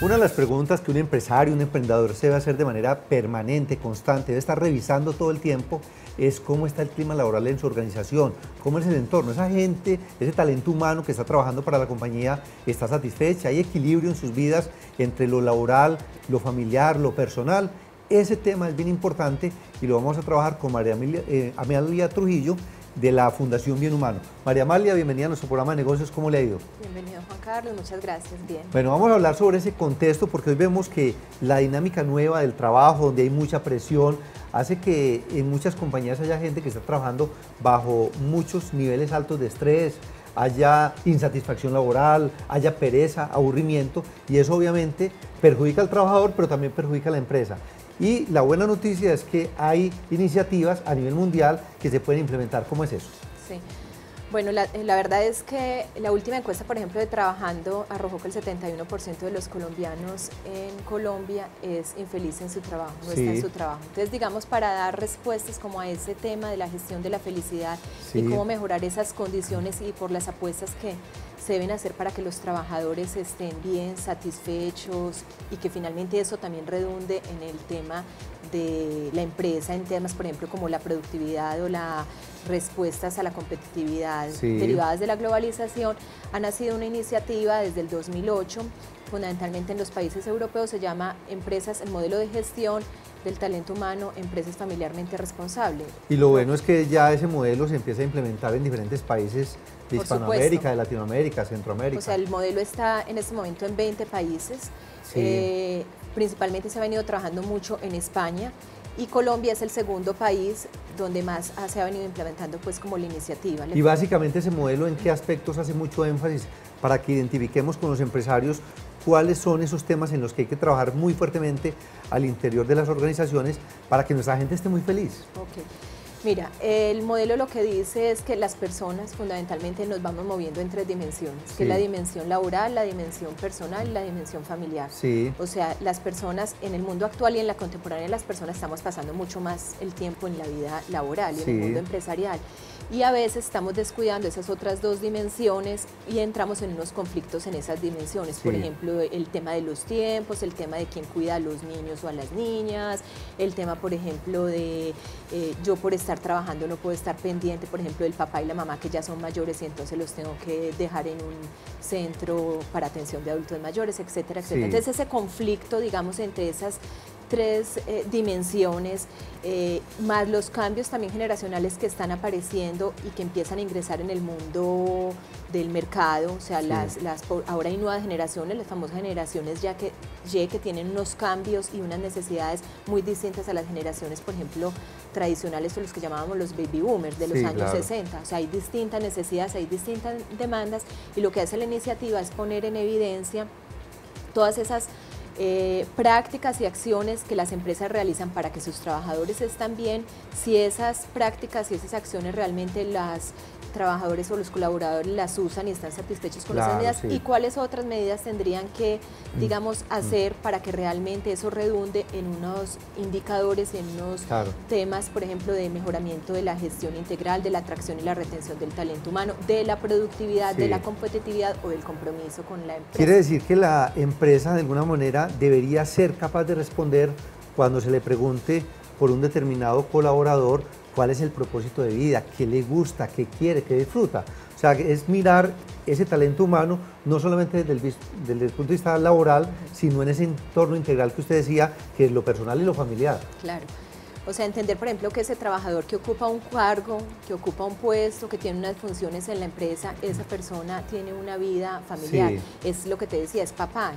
Una de las preguntas que un empresario, un emprendedor se debe hacer de manera permanente, constante, debe estar revisando todo el tiempo, es cómo está el clima laboral en su organización, cómo es el entorno, esa gente, ese talento humano que está trabajando para la compañía, está satisfecha, hay equilibrio en sus vidas entre lo laboral, lo familiar, lo personal. Ese tema es bien importante y lo vamos a trabajar con María Amalia Trujillo, de la Fundación Bien Humano. María Amalia, bienvenida a nuestro programa de negocios, ¿cómo le ha ido? Bienvenido, Juan Carlos, muchas gracias, bien. Bueno, vamos a hablar sobre ese contexto porque hoy vemos que la dinámica nueva del trabajo, donde hay mucha presión, hace que en muchas compañías haya gente que está trabajando bajo muchos niveles altos de estrés, haya insatisfacción laboral, haya pereza, aburrimiento, y eso obviamente perjudica al trabajador, pero también perjudica a la empresa. Y la buena noticia es que hay iniciativas a nivel mundial que se pueden implementar. ¿Cómo es eso? Sí. Bueno, la verdad es que la última encuesta, por ejemplo, de Trabajando arrojó que el 71% de los colombianos en Colombia es infeliz en su trabajo, no está en su trabajo. Entonces, digamos, para dar respuestas como a ese tema de la gestión de la felicidad y cómo mejorar esas condiciones y por las apuestas que se deben hacer para que los trabajadores estén bien, satisfechos y que finalmente eso también redunde en el tema de la empresa, en temas, por ejemplo, como la productividad o las respuestas a la competitividad derivadas de la globalización. Ha nacido una iniciativa desde el 2008, fundamentalmente en los países europeos, se llama Empresas, el modelo de gestión del talento humano, empresas familiarmente responsables. Y lo bueno es que ya ese modelo se empieza a implementar en diferentes países de Hispanoamérica, de Latinoamérica, Centroamérica. O sea, el modelo está en este momento en 20 países, principalmente se ha venido trabajando mucho en España y Colombia es el segundo país donde más se ha venido implementando pues como la iniciativa. Y básicamente ese modelo, ¿en qué aspectos hace mucho énfasis para que identifiquemos con los empresarios cuáles son esos temas en los que hay que trabajar muy fuertemente al interior de las organizaciones para que nuestra gente esté muy feliz? Okay. Mira, el modelo lo que dice es que las personas fundamentalmente nos vamos moviendo en tres dimensiones, que es la dimensión laboral, la dimensión personal y la dimensión familiar. O sea, las personas en el mundo actual y en la contemporánea, las personas estamos pasando mucho más el tiempo en la vida laboral y en el mundo empresarial. Y a veces estamos descuidando esas otras dos dimensiones y entramos en unos conflictos en esas dimensiones. Por ejemplo, el tema de los tiempos, el tema de quién cuida a los niños o a las niñas, el tema, por ejemplo, de yo por estar trabajando no puedo estar pendiente, por ejemplo, del papá y la mamá que ya son mayores y entonces los tengo que dejar en un centro para atención de adultos mayores, etcétera, etcétera. Entonces ese conflicto, digamos, entre esas tres dimensiones, más los cambios también generacionales que están apareciendo y que empiezan a ingresar en el mundo del mercado, o sea, ahora hay nuevas generaciones, las famosas generaciones que tienen unos cambios y unas necesidades muy distintas a las generaciones, por ejemplo, tradicionales o los que llamábamos los baby boomers de los años 60, o sea, hay distintas necesidades, hay distintas demandas y lo que hace la iniciativa es poner en evidencia todas esas prácticas y acciones que las empresas realizan para que sus trabajadores estén bien, si esas prácticas y esas acciones realmente las trabajadores o los colaboradores las usan y están satisfechos con esas medidas y cuáles otras medidas tendrían que, digamos, hacer para que realmente eso redunde en unos indicadores, en unos temas, por ejemplo, de mejoramiento de la gestión integral, de la atracción y la retención del talento humano, de la productividad, de la competitividad o del compromiso con la empresa. Quiere decir que la empresa de alguna manera debería ser capaz de responder cuando se le pregunte por un determinado colaborador cuál es el propósito de vida, qué le gusta, qué quiere, qué disfruta. O sea, es mirar ese talento humano no solamente desde el punto de vista laboral, sino en ese entorno integral que usted decía, que es lo personal y lo familiar. Claro. O sea, entender, por ejemplo, que ese trabajador que ocupa un cargo, que ocupa un puesto, que tiene unas funciones en la empresa, esa persona tiene una vida familiar. Es lo que te decía, es papá.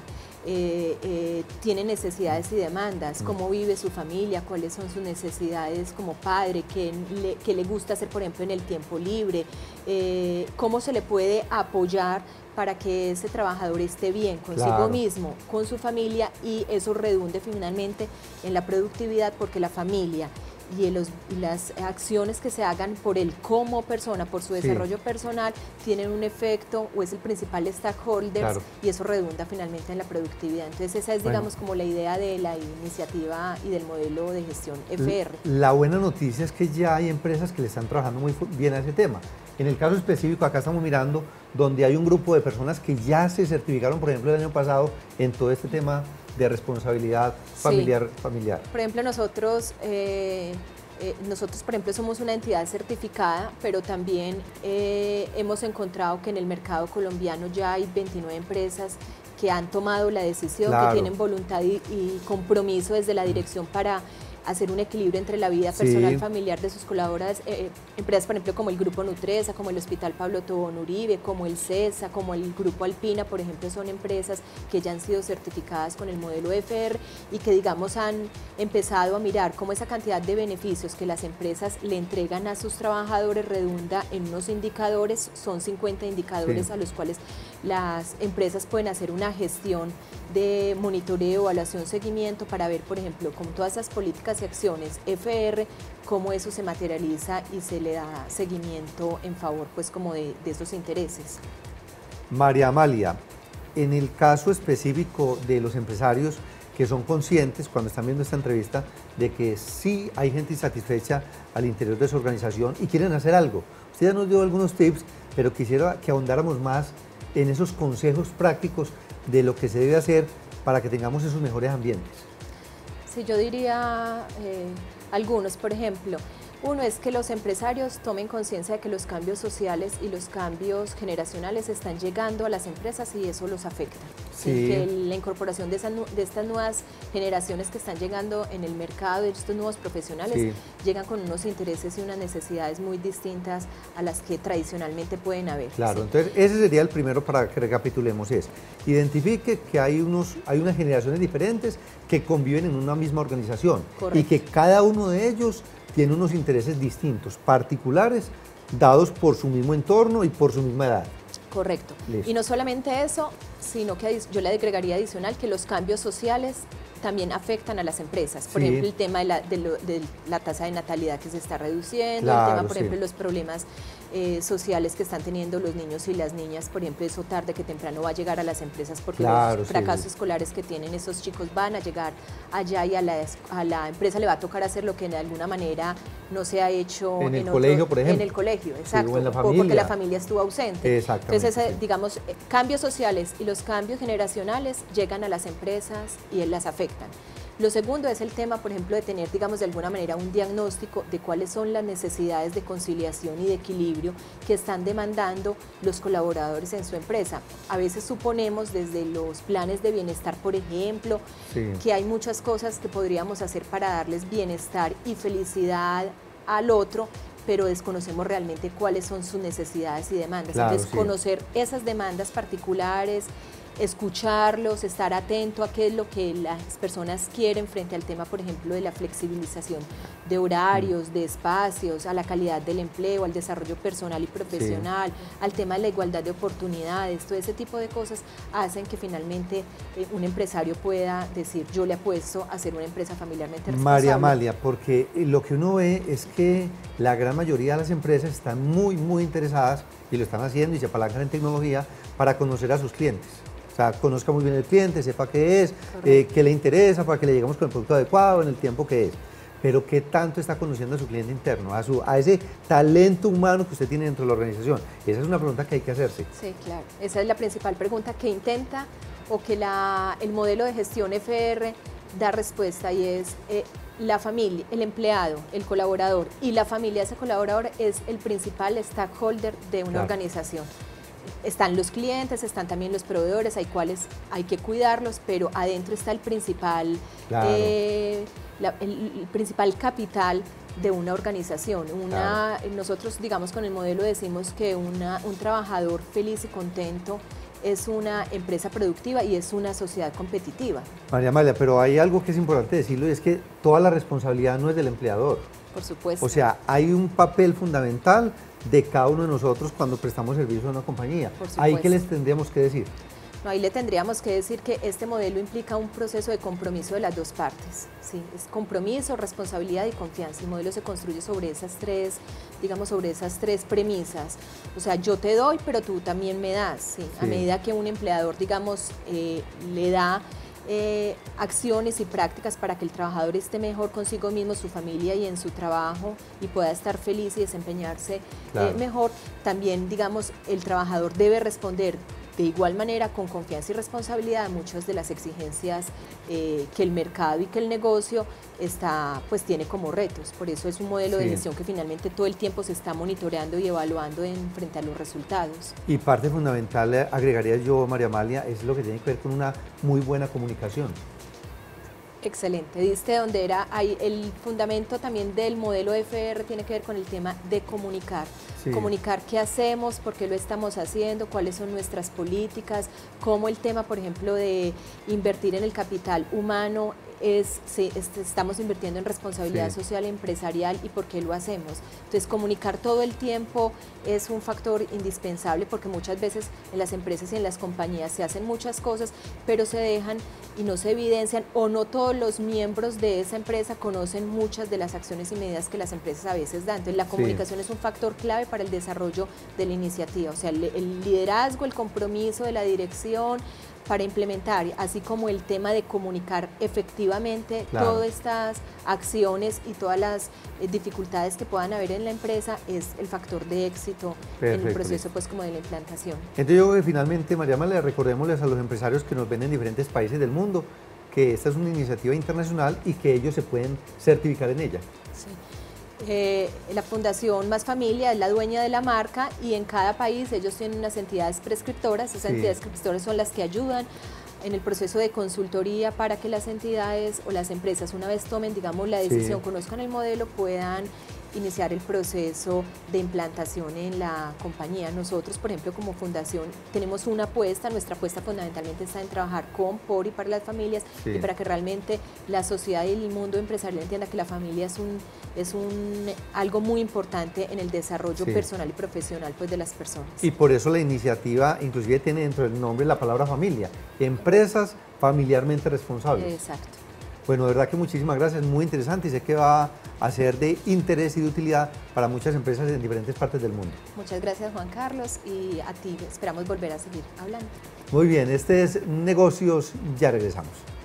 Tiene necesidades y demandas, cómo vive su familia, cuáles son sus necesidades como padre, qué le gusta hacer, por ejemplo, en el tiempo libre, cómo se le puede apoyar para que ese trabajador esté bien consigo mismo, con su familia y eso redunde finalmente en la productividad porque la familia y las acciones que se hagan por él como persona, por su desarrollo personal, tienen un efecto o es el principal stakeholder y eso redunda finalmente en la productividad. Entonces esa es, digamos, como la idea de la iniciativa y del modelo de gestión FR. La buena noticia es que ya hay empresas que le están trabajando muy bien a ese tema. En el caso específico, acá estamos mirando donde hay un grupo de personas que ya se certificaron, por ejemplo, el año pasado en todo este tema de responsabilidad familiar. Por ejemplo, nosotros, por ejemplo, somos una entidad certificada, pero también hemos encontrado que en el mercado colombiano ya hay 29 empresas que han tomado la decisión, que tienen voluntad y compromiso desde la dirección para hacer un equilibrio entre la vida personal y familiar de sus colaboradores, empresas por ejemplo como el Grupo Nutresa, como el Hospital Pablo Tobón Uribe, como el CESA, como el Grupo Alpina, por ejemplo, son empresas que ya han sido certificadas con el modelo FR y que digamos han empezado a mirar cómo esa cantidad de beneficios que las empresas le entregan a sus trabajadores redunda en unos indicadores, son 50 indicadores a los cuales las empresas pueden hacer una gestión de monitoreo, evaluación, seguimiento para ver, por ejemplo, con todas esas políticas y acciones FR, cómo eso se materializa y se le da seguimiento en favor pues como de esos intereses. María Amalia, en el caso específico de los empresarios que son conscientes cuando están viendo esta entrevista de que sí hay gente insatisfecha al interior de su organización y quieren hacer algo. Usted ya nos dio algunos tips, pero quisiera que ahondáramos más en esos consejos prácticos de lo que se debe hacer para que tengamos esos mejores ambientes. Sí, yo diría algunos, por ejemplo, uno es que los empresarios tomen conciencia de que los cambios sociales y los cambios generacionales están llegando a las empresas y eso los afecta. Que la incorporación de estas nuevas generaciones que están llegando en el mercado, de estos nuevos profesionales, llegan con unos intereses y unas necesidades muy distintas a las que tradicionalmente pueden haber. Claro, entonces ese sería el primero para que recapitulemos, es identifique que hay unas generaciones diferentes que conviven en una misma organización. Correcto. Y que cada uno de ellos tiene unos intereses distintos, particulares, dados por su mismo entorno y por su misma edad. Correcto. Listo. Y no solamente eso, sino que yo le agregaría adicional que los cambios sociales también afectan a las empresas. Por ejemplo, el tema de la tasa de natalidad que se está reduciendo, el tema, por ejemplo, de los problemas sociales que están teniendo los niños y las niñas, por ejemplo, eso tarde que temprano va a llegar a las empresas porque los fracasos escolares que tienen esos chicos van a llegar allá y a la empresa le va a tocar hacer lo que de alguna manera no se ha hecho en el colegio, por ejemplo. En el colegio, exacto, o en la familia. Porque la familia estuvo ausente. Exactamente. Entonces, digamos, cambios sociales y los cambios generacionales llegan a las empresas y las afectan. Lo segundo es el tema, por ejemplo, de tener, digamos, de alguna manera un diagnóstico de cuáles son las necesidades de conciliación y de equilibrio que están demandando los colaboradores en su empresa. A veces suponemos desde los planes de bienestar, por ejemplo, que hay muchas cosas que podríamos hacer para darles bienestar y felicidad al otro, pero desconocemos realmente cuáles son sus necesidades y demandas. Entonces, conocer esas demandas particulares, escucharlos, estar atento a qué es lo que las personas quieren frente al tema, por ejemplo, de la flexibilización de horarios, de espacios, a la calidad del empleo, al desarrollo personal y profesional, al tema de la igualdad de oportunidades, todo ese tipo de cosas hacen que finalmente un empresario pueda decir, yo le apuesto a ser una empresa familiarmente responsable. María Amalia, porque lo que uno ve es que la gran mayoría de las empresas están muy interesadas y lo están haciendo y se apalancan en tecnología para conocer a sus clientes. O sea, conozca muy bien el cliente, sepa qué es, qué le interesa, para que le lleguemos con el producto adecuado en el tiempo que es. Pero ¿qué tanto está conociendo a su cliente interno, a ese talento humano que usted tiene dentro de la organización? Esa es una pregunta que hay que hacerse. Sí, claro. Esa es la principal pregunta que intenta o que el modelo de gestión FR da respuesta y es la familia, el empleado, el colaborador y la familia de ese colaborador es el principal stakeholder de una organización. Están los clientes, están también los proveedores, hay cuales hay que cuidarlos, pero adentro está el principal, el principal capital de una organización. Nosotros, digamos, con el modelo decimos que un trabajador feliz y contento es una empresa productiva y es una sociedad competitiva. María Amalia, pero hay algo que es importante decirlo y es que toda la responsabilidad no es del empleador. Por supuesto. O sea, hay un papel fundamental de cada uno de nosotros cuando prestamos servicio a una compañía. ¿Ahí qué les tendríamos que decir? No, ahí le tendríamos que decir que este modelo implica un proceso de compromiso de las dos partes, ¿sí? Es compromiso, responsabilidad y confianza. El modelo se construye sobre esas tres, digamos, sobre esas tres premisas. O sea, yo te doy, pero tú también me das, ¿sí? A medida que un empleador, digamos, le da acciones y prácticas para que el trabajador esté mejor consigo mismo, su familia y en su trabajo y pueda estar feliz y desempeñarse mejor, también, digamos, el trabajador debe responder de igual manera con confianza y responsabilidad a muchas de las exigencias que el mercado y que el negocio pues tiene como retos. Por eso es un modelo de gestión que finalmente todo el tiempo se está monitoreando y evaluando frente a los resultados. Y parte fundamental, agregaría yo, María Amalia, es lo que tiene que ver con una muy buena comunicación. Excelente, diste donde era ahí el fundamento también del modelo FR tiene que ver con el tema de comunicar. Comunicar qué hacemos, por qué lo estamos haciendo, cuáles son nuestras políticas, cómo el tema, por ejemplo, de invertir en el capital humano estamos invirtiendo en responsabilidad social e empresarial y por qué lo hacemos. Entonces, comunicar todo el tiempo es un factor indispensable porque muchas veces en las empresas y en las compañías se hacen muchas cosas, pero se dejan y no se evidencian o no todos los miembros de esa empresa conocen muchas de las acciones y medidas que las empresas a veces dan. Entonces, la comunicación es un factor clave para el desarrollo de la iniciativa, o sea, el liderazgo, el compromiso de la dirección, para implementar, así como el tema de comunicar efectivamente todas estas acciones y todas las dificultades que puedan haber en la empresa es el factor de éxito en el proceso pues como de la implantación. Entonces yo creo que finalmente, María Amalia, recordémosles a los empresarios que nos ven en diferentes países del mundo que esta es una iniciativa internacional y que ellos se pueden certificar en ella. Sí. La Fundación Más Familia es la dueña de la marca y en cada país ellos tienen unas entidades prescriptoras, esas entidades prescriptoras son las que ayudan en el proceso de consultoría para que las entidades o las empresas una vez tomen, digamos, la decisión, conozcan el modelo, puedan iniciar el proceso de implantación en la compañía. Nosotros, por ejemplo, como fundación, tenemos una apuesta, nuestra apuesta fundamentalmente está en trabajar con, por y para las familias y para que realmente la sociedad y el mundo empresarial entienda que la familia es algo muy importante en el desarrollo personal y profesional pues, de las personas. Y por eso la iniciativa inclusive tiene dentro del nombre la palabra familia, empresas familiarmente responsables. Exacto. Bueno, de verdad que muchísimas gracias, muy interesante y sé que va a ser de interés y de utilidad para muchas empresas en diferentes partes del mundo. Muchas gracias, Juan Carlos, y a ti esperamos volver a seguir hablando. Muy bien, este es Negocios, ya regresamos.